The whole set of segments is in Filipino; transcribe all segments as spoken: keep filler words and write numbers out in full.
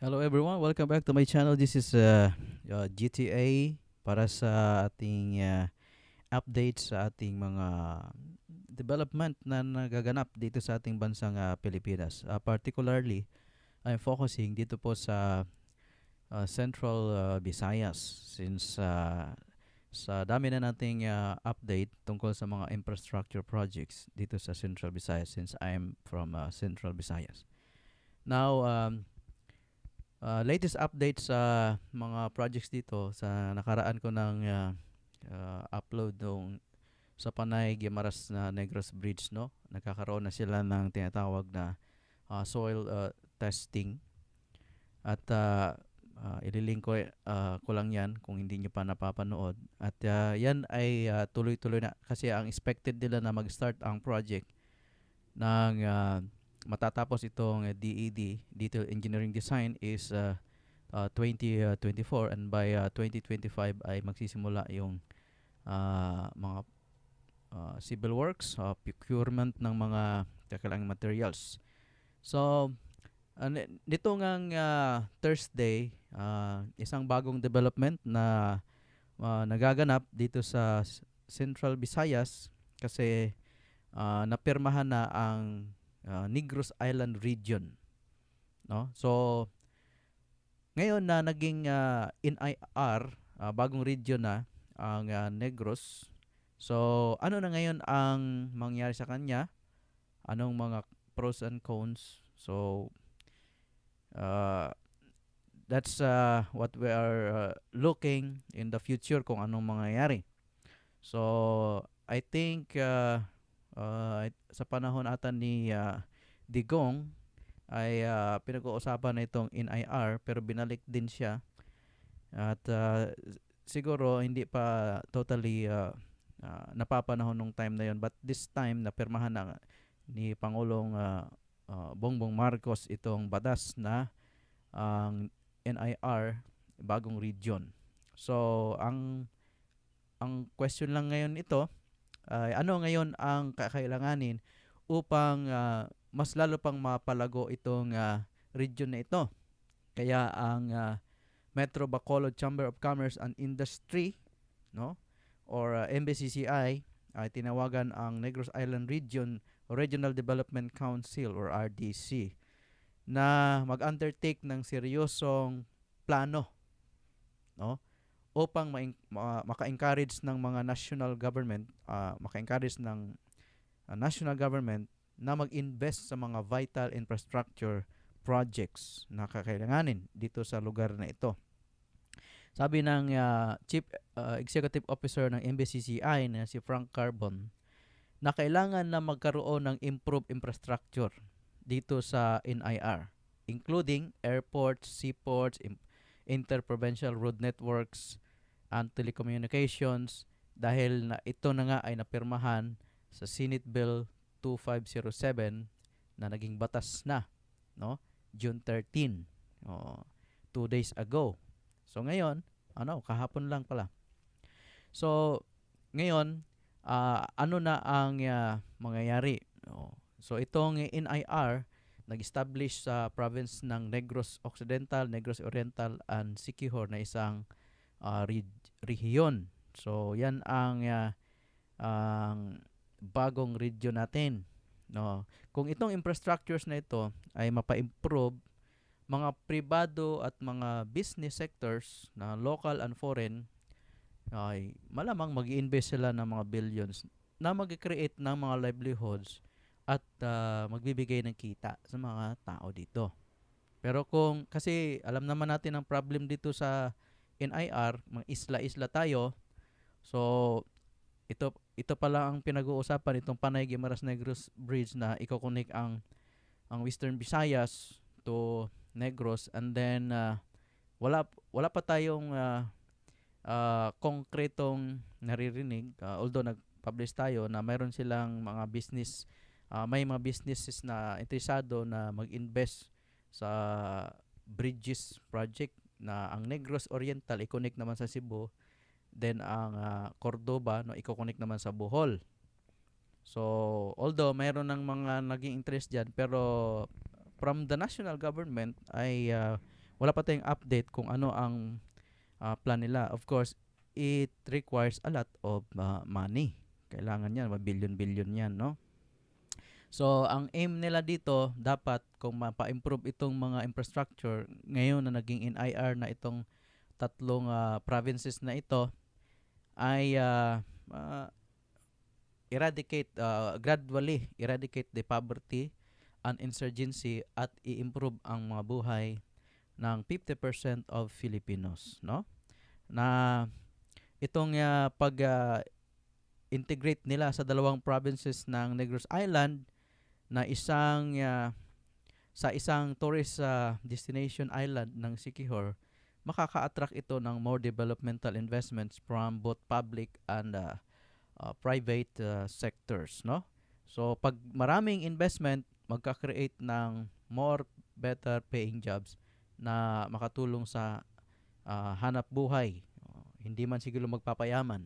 Hello everyone, welcome back to my channel. This is uh, uh, G T A para sa ating uh, update sa ating mga development na nagaganap dito sa ating bansang uh, Pilipinas. Uh, particularly, I'm focusing dito po sa uh, Central uh, Visayas since uh, sa dami na nating uh, update tungkol sa mga infrastructure projects dito sa Central Visayas since I'm from uh, Central Visayas. Now, um, Uh, latest update sa mga projects dito sa nakaraan ko ng uh, uh, upload nung sa Panay Guimaras na Negros Bridge, no? Nagkakaroon na sila ng tinatawag na uh, soil uh, testing at uh, uh, ililink ko, uh, ko lang yan kung hindi nyo pa napapanood at uh, yan ay uh, tuloy-tuloy na kasi ang expected nila na mag-start ang project ng uh, matatapos itong uh, D E D, Detailed Engineering Design, is uh, uh, twenty twenty-four, and by uh, twenty twenty-five ay magsisimula yung uh, mga uh, civil works, uh, procurement ng mga kailangang materials. So, uh, nito ngang uh, Thursday, uh, isang bagong development na uh, nagaganap dito sa Central Visayas kasi uh, napirmahan na ang uh, Negros Island region, no? So ngayon na naging uh, N I R, uh, bagong region na ang uh, Negros. So ano na ngayon ang mangyari sa kanya? Anong mga pros and cons? So uh, that's uh, what we are uh, looking in the future kung anong mangyayari. So I think uh, uh, sa panahon ata ni uh, Digong ay uh, pinag-uusapan na itong N I R pero binalik din siya at uh, siguro hindi pa totally uh, uh, napapanahon nung time na yon, but this time napirmahan na ni Pangulong uh, uh, Bongbong Marcos itong batas na ang N I R bagong region. So ang ang question lang ngayon ito ay ano ngayon ang kakailanganin upang uh, mas lalo pang mapalago itong uh, region na ito. Kaya ang uh, Metro Bacolod Chamber of Commerce and Industry, no, or uh, M B C C I, ay tinawagan ang Negros Island Region Regional Development Council or R D C na mag-undertake ng seryosong plano, no, upang ma- maka-encourage ng mga national government, uh, maka-encourage ng uh, national government na mag-invest sa mga vital infrastructure projects na kakailanganin dito sa lugar na ito. Sabi ng uh, Chief uh, Executive Officer ng M B C C I na si Frank Carbon na kailangan na magkaroon ng improved infrastructure dito sa N I R, including airports, seaports, interprovincial road networks, and telecommunications dahil na ito na nga ay napirmahan sa Senate Bill twenty-five oh seven na naging batas na, no, June thirteenth, oh, two days ago. So ngayon, ano, kahapon lang pala. So ngayon, uh, ano na ang uh, mangyayari? Oh, so itong N I R nag-establish sa province ng Negros Occidental, Negros Oriental, and Siquijor na isang uh, rehiyon. So yan ang uh, ang bagong region natin, no. Kung itong infrastructures na ito ay mapa-improve, mga pribado at mga business sectors na local and foreign ay malamang mag-i-invest sila ng mga billions na mag-create ng mga livelihoods at uh, magbibigay ng kita sa mga tao dito. Pero kung, kasi alam naman natin ang problem dito sa N I R, mga isla-isla tayo. So ito ito pala ang pinag-uusapan itong Panay Guimaras Negros Bridge na iko-connect ang ang Western Visayas to Negros, and then uh, wala wala pa tayong uh, uh, konkretong naririnig, uh, although nag-publish tayo na mayroon silang mga business, uh, may mga businesses na interesado na mag-invest sa bridges project na ang Negros Oriental i-connect naman sa Cebu, then ang uh, Cordoba, no, i-connect naman sa Bohol. So although mayroon ng mga naging interest diyan, pero from the national government ay uh, wala pa tayong update kung ano ang ah, plan nila. Of course, it requires a lot of ah, money. Kailangan yan, billion-billion yan, no? So, ang aim nila dito, dapat kung mapa-improve itong mga infrastructure, ngayon na naging N I R na itong tatlong ah, provinces na ito, ay ah, ah, eradicate, ah, gradually eradicate the poverty and insurgency at i-improve ang mga buhay ng fifty percent of Filipinos, no? Na itong ah, pag ah, integrate nila sa dalawang provinces ng Negros Island na isang ah, sa isang tourist ah, destination island ng Siquijor, makaka-attract ito ng more developmental investments from both public and ah, ah, private ah, sectors, no? So pag maraming investment, magka-create ng more better paying jobs na makatulong sa ah, hanap buhay. Oh, hindi man siguro magpapayaman.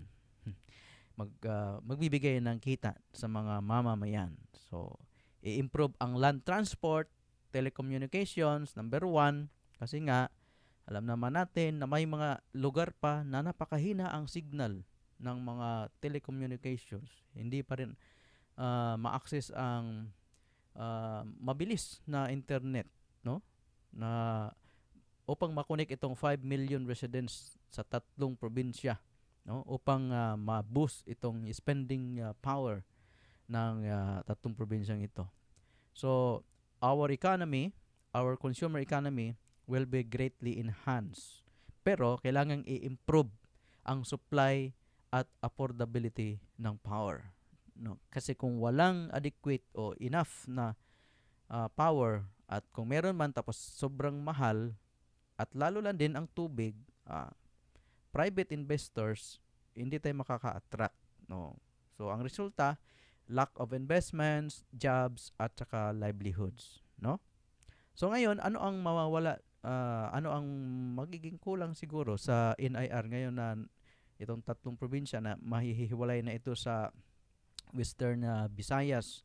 Mag ah, magbibigay ng kita sa mga mamamayan. So i-improve ang land transport, telecommunications, number one, kasi nga alam naman natin na may mga lugar pa na napakahina ang signal ng mga telecommunications. Hindi pa rin ah, ma-access ang ah, mabilis na internet, no? Na upang makonek itong five million residents sa tatlong probinsya, no? Upang ah, ma-boost itong spending ah, power ng ah, tatlong probinsyang ito. So, our economy, our consumer economy will be greatly enhanced. Pero kailangang i-improve ang supply at affordability ng power, no? Kasi kung walang adequate o enough na ah, power, at kung meron man tapos sobrang mahal, at lalo lang din ang tubig, ah, private investors hindi tayo makaka-attract, no? So ang resulta, lack of investments, jobs at saka livelihoods, no? So ngayon, ano ang mawawala, ah, ano ang magiging kulang siguro sa N I R ngayon na itong tatlong probinsya na mahihiwalay na ito sa Western ah, Visayas.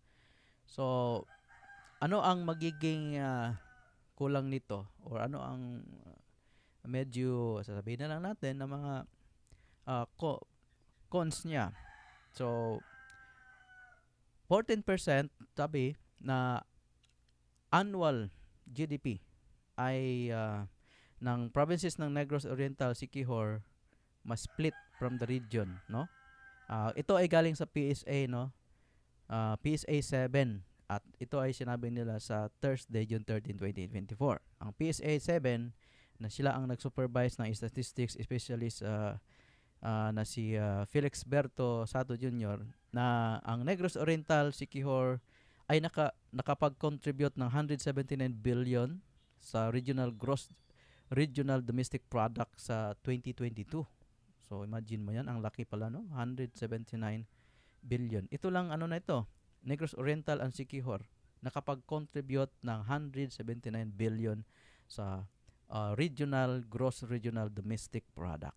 So ano ang magiging ah, kulang nito, or ano ang ah, medyo sasabihin na lang natin na mga ah, co- cons niya. So fourteen percent sabi na annual G D P ay ah, ng provinces ng Negros Oriental, Siquijor, mas split from the region, no? Ah, ito ay galing sa P S A, no? Ah, P S A seven, at ito ay sinabi nila sa Thursday, June thirteenth, twenty twenty-four. Ang P S A seven na sila ang nag-supervise ng statistics specialist ah, ah, na si ah, Felix Berto Sato Junior, na ang Negros Oriental, Siquijor ay naka, nakapag-contribute ng one hundred seventy-nine billion sa regional gross regional domestic product sa twenty twenty-two. So imagine mo yan, ang laki pala, no? one hundred seventy-nine billion. Ito lang ano na ito, Negros Oriental and Siquijor nakapag-contribute ng one hundred seventy-nine billion sa uh, regional gross regional domestic product.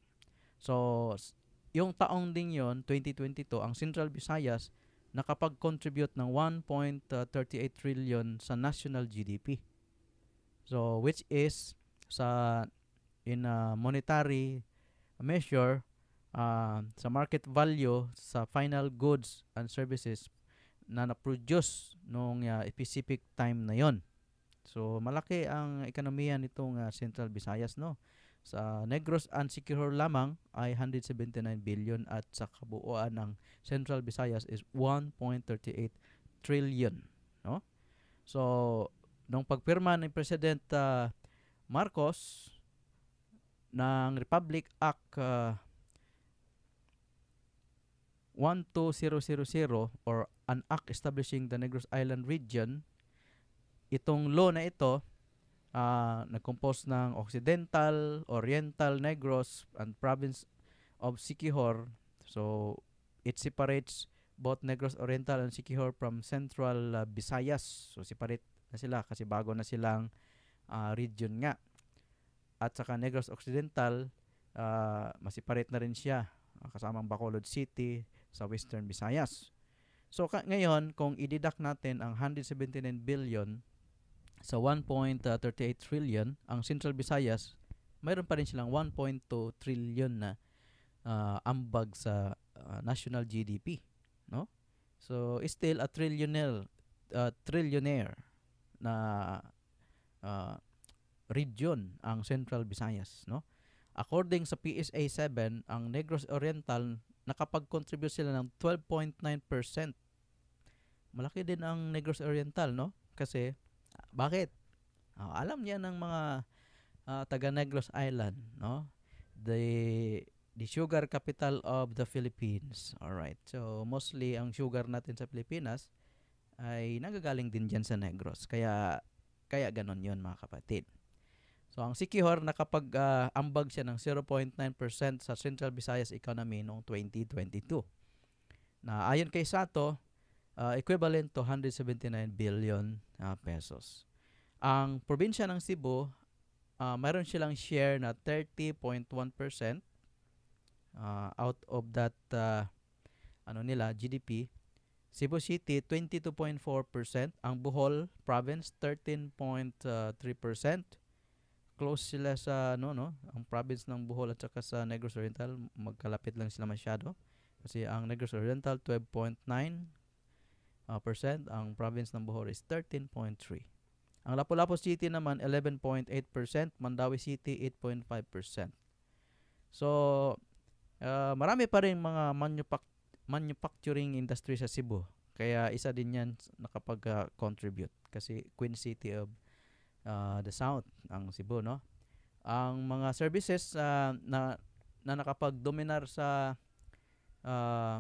So yung taong ding yon, twenty twenty-two, ang Central Visayas nakapag-contribute ng one point three eight trillion sa national G D P. So which is sa in a monetary measure, uh, sa market value sa final goods and services na na-produce nung uh, specific time na yon. So malaki ang ekonomiya nitong uh, Central Visayas, no? Sa Negros and Siquijor lamang ay one hundred seventy-nine billion, at sa kabuuan ng Central Visayas is one point three eight trillion, no? So nung pagpirma ni President uh, Marcos ng Republic Act uh, one two thousand or an act establishing the Negros Island region, itong law na ito uh, nag-compose ng Occidental, Oriental Negros and Province of Siquijor. So it separates both Negros Oriental and Siquijor from Central uh, Visayas. So separate na sila kasi bago na silang uh, region nga. At saka Negros Occidental, uh, masiparate na rin siya uh, kasamang Bacolod City sa Western Visayas. So ka- ngayon, kung i-deduct natin ang one hundred seventy-nine billion sa one point three eight trillion, ang Central Visayas, mayroon pa rin silang one point two trillion na uh, ambag sa uh, national G D P, no? So, still a trillionaire, uh, trillionaire na uh, region ang Central Visayas, no? According sa P S A seven, ang Negros Oriental nakapag-contribute sila ng twelve point nine percent. Malaki din ang Negros Oriental, no? Kasi bakit? Uh, alam niya ng mga uh, taga Negros Island, no? The the sugar capital of the Philippines. All right. So mostly ang sugar natin sa Pilipinas ay nagagaling din diyan sa Negros. Kaya kaya ganon 'yon, mga kapatid. So ang Siquijor nakapag-ambag uh, siya ng zero point nine percent sa Central Visayas economy noong twenty twenty-two. Na ayon kay Sato, uh, equivalent to one hundred seventy-nine billion uh, pesos. Ang probinsya ng Cebu, uh, mayroon silang share na thirty point one percent uh, out of that uh, ano nila G D P. Cebu City twenty-two point four percent, ang Bohol province thirteen point three percent. Close sila sa ano no, ang province ng Bohol at saka sa Negros Oriental, magkalapit lang sila masyado. Kasi ang Negros Oriental twelve point nine percent, ang province ng Bohol is thirteen point three. Ang Lapu-Lapu City naman eleven point eight percent, Mandawi City eight point five percent. So, uh, marami pa rin mga manufac- manufacturing industry sa Cebu. Kaya isa din yan nakapag-contribute. Kasi Queen City of uh, the South, ang Cebu, no? Ang mga services uh, na, na nakapag-dominar sa uh,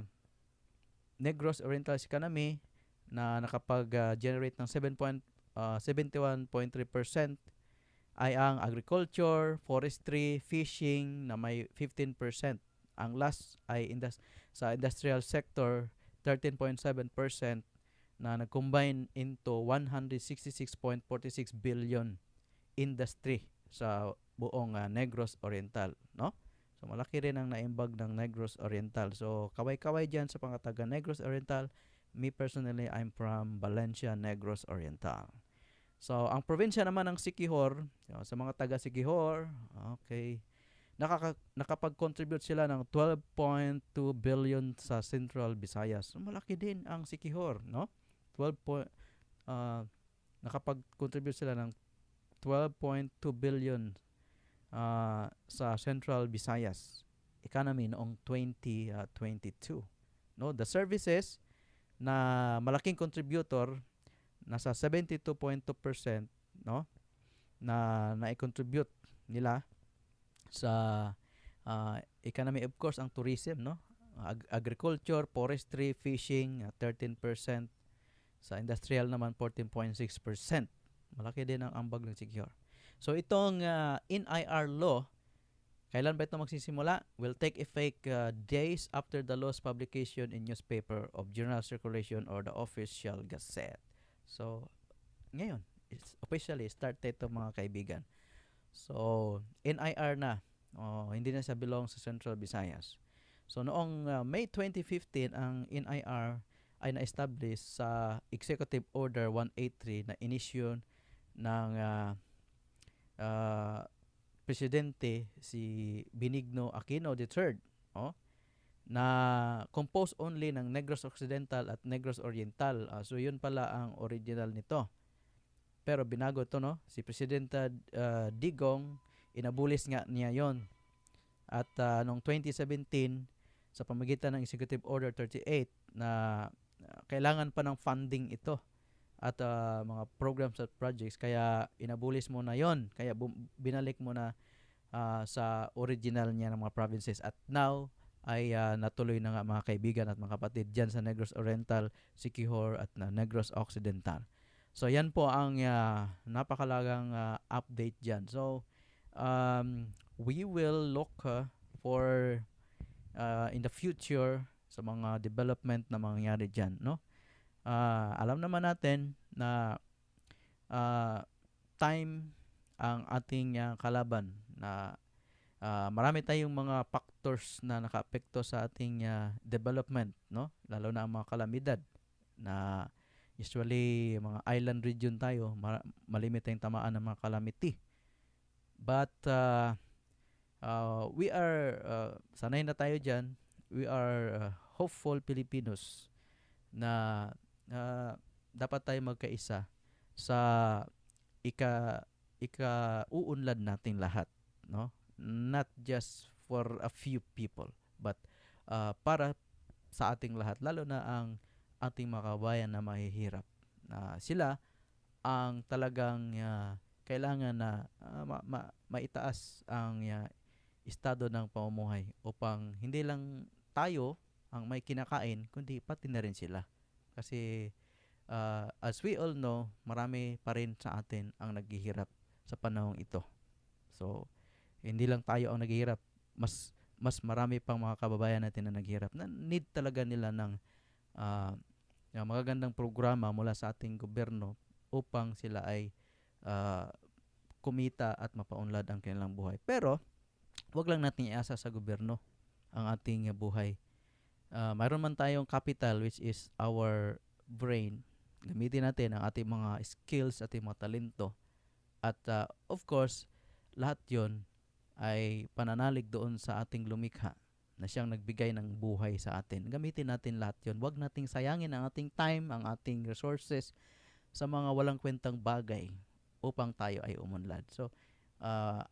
Negros Oriental economy na nakapag-generate ng seven point seventy-one point three percent ay ang agriculture, forestry, fishing na may fifteen percent. Ang last ay indus- sa industrial sector thirteen point seven percent na nag-combine into one hundred sixty-six point four six billion industry sa buong uh, Negros Oriental, no? So malaki rin ang naimbag ng Negros Oriental. So kaway-kaway diyan sa mga taga Negros Oriental. Me personally, I'm from Valencia, Negros Oriental. So ang probinsya naman ng Siquijor, sa mga taga Siquijor, okay, nakaka- nakapag-contribute sila ng twelve point two billion sa Central Visayas. So malaki din ang Siquijor, no? twelve point uh, nakapag-contribute sila ng twelve point two billion uh, sa Central Visayas economy noong twenty twenty-two. No, the services na malaking contributor nasa seventy-two point two percent, no, na na-contribute nila sa uh, economy, of course, ang tourism, no, Ag- agriculture, forestry, fishing, uh, thirteen percent. Sa industrial naman fourteen point six percent. Malaki din ang ambag ng Siquijor. So itong uh, N I R law, kailan ba ito magsisimula? Will take effect uh, days after the law's publication in newspaper of general circulation or the official gazette. So, ngayon, it's officially started ito, mga kaibigan. So, N I R na. Oh, hindi na siya belong sa Central Visayas. So, noong uh, May twenty fifteen, ang N I R ay na-establish sa Executive Order one eighty-three na inisyon ng uh, uh, presidente si Benigno Aquino the third, oh, na composed only ng Negros Occidental at Negros Oriental. Uh, so yun pala ang original nito. Pero binago to, no? Si Presidente uh, Digong, inabulis nga niya yon. At uh, noong twenty seventeen, sa pamagitan ng Executive Order thirty-eight, na uh, kailangan pa ng funding ito at uh, mga programs at projects, kaya inabulis mo na yon, kaya bum- binalik mo na uh, sa original niya ng mga provinces, at now ay uh, natuloy na nga, mga kaibigan at mga kapatid, dyan sa Negros Oriental, Siquijor at uh, Negros Occidental. So yan po ang uh, napakalagang uh, update dyan. So um, we will look uh, for uh, in the future sa mga development na mangyayari dyan, no? Uh, alam naman natin na uh, time ang ating uh, kalaban, na uh, marami tayong mga factors na nakaapekto sa ating uh, development, no? Lalo na ang mga kalamidad na Usually, mga island region tayo, ma- malimit tayong tamaan ng mga calamity. But uh, uh, we are, uh, sanay na tayo dyan, we are uh, hopeful Filipinos na uh, dapat tayo magkaisa sa ika ika-uunlad nating lahat, no? Not just for a few people, but uh, para sa ating lahat, lalo na ang ating mga kabayan na mahihirap. Na sila ang talagang uh, kailangan na uh, ma- ma- maitaas ang uh, estado ng pamumuhay upang hindi lang tayo ang may kinakain, kundi pati na rin sila. Kasi uh, as we all know, marami pa rin sa atin ang naghihirap sa panahong ito. So, hindi lang tayo ang naghihirap, mas mas marami pang mga kababayan natin na naghihirap na need talaga nila ng uh, yung magagandang programa mula sa ating gobyerno upang sila ay uh, kumita at mapaunlad ang kanilang buhay. Pero, wag lang natin iasa sa gobyerno ang ating uh, buhay. Uh, mayroon man tayong capital which is our brain. Gamitin natin ang ating mga skills, ating mga talento. At uh, of course, lahat yon ay pananalig doon sa ating lumikha na siyang nagbigay ng buhay sa atin. Gamitin natin lahat yon. Huwag nating sayangin ang ating time, ang ating resources sa mga walang kwentang bagay upang tayo ay umunlad. So, uh,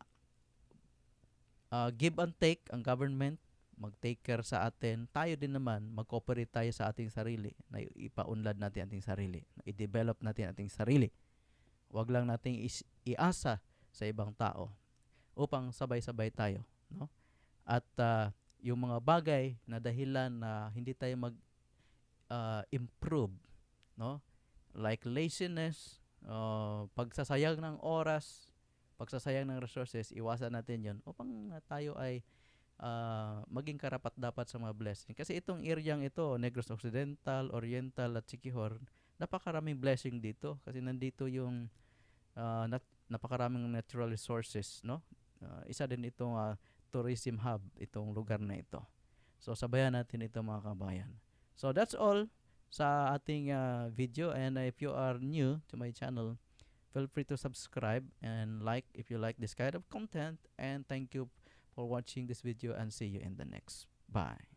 uh, give and take ang government, mag-take care sa atin. Tayo din naman, mag-cooperate tayo sa ating sarili na ipaunlad natin ating sarili, na i-develop natin ating sarili. Huwag lang nating is- iasa sa ibang tao upang sabay-sabay tayo, no? At uh, yung mga bagay na dahilan na hindi tayo mag uh, improve, no? Like laziness, uh, pagsasayang ng oras, pagsasayang ng resources, iwasan natin 'yon upang uh, tayo ay uh, maging karapat-dapat sa mga blessing. Kasi itong area ito, Negros Occidental, Oriental at Siquijor, napakaraming blessing dito kasi nandito yung uh, nat- napakaraming natural resources, no? Uh, isa din itong uh, tourism hub itong lugar na ito. So sabayan natin ito mga kabayan. So that's all sa ating uh, video, and uh, if you are new to my channel, feel free to subscribe and like if you like this kind of content, and thank you for watching this video and see you in the next. Bye.